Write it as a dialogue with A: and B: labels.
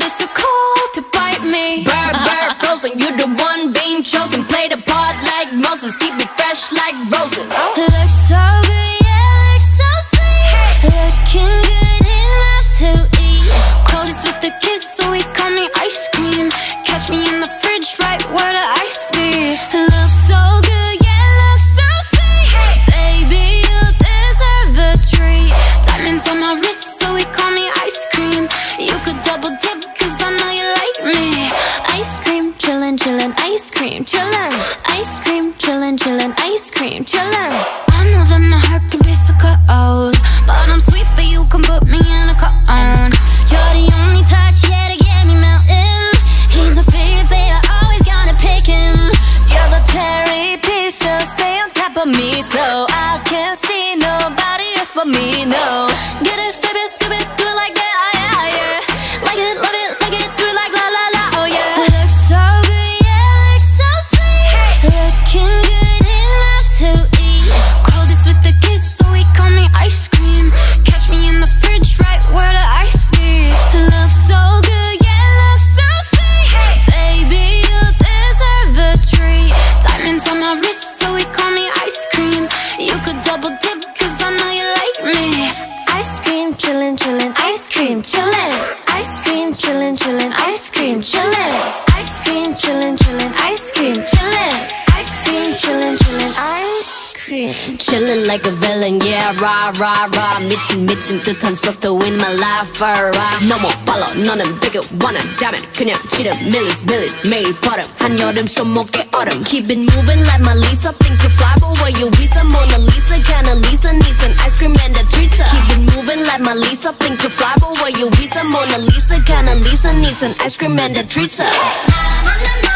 A: be so cold to bite me.
B: Bird, frozen, you the one being chosen. Play the part like Moses, keep it fresh like roses.
A: Looks so good, yeah, looks so sweet. Looking good enough to eat. Coldest with the kiss, so he call me ice cream. Catch me in the fridge, right where the ice be. Looks so good, yeah, looks so sweet. Baby, you deserve a treat. Diamonds on my wrist, so he call me ice cream. You could double dip, cause I know you like me. Ice cream, chillin', chillin', ice cream, chillin'. Ice cream, chillin', chillin', ice cream, chillin'. I know that my heart can be so cold, but I'm sweet, but you can put me in a cone. You're the only touch, yeah, to get me melting. He's a favorite, always gotta pick him. You're the cherry piece, so stay on top of me, so I can't see nobody else but me, no. Get it, flip it, scoop it, do it like that, yeah, yeah. Like it, love it, like it, do it like la la la, oh yeah. Looks so good, yeah, looks so sweet. Looking good enough to eat. Coldest with the kiss, so he call me ice cream. Catch me in the fridge, right where the ice be. Looks so good, yeah, looks so sweet. Baby, you deserve a treat. Diamonds on my wrist, so he call me ice cream. You could double dip, cause I know you like me. Ice cream, chillin', chillin', ice cream, chillin'. Ice cream, chillin', chillin', ice cream, chillin'. Ice cream, chillin', chillin', ice cream, chillin'. Ice cream, chillin', chillin', ice cream.
B: Chillin' like a villain, yeah, rah, rah, rah. 미친 듯한 속도 in my life, rah. 너무 빨라, 너는 되게 원한다면 그냥 지름, 밀리스, 매일 버릇. 한여름 손목에 얼음. Keep it moving like my Lisa. Think you fly, but where you visa? Mona Lisa, kinda Lisa, needs an ice cream and a treat. Keep it moving like my Lisa. Think you fly, but where you visa? Mona Lisa, kinda Lisa, needs an ice cream and a treat.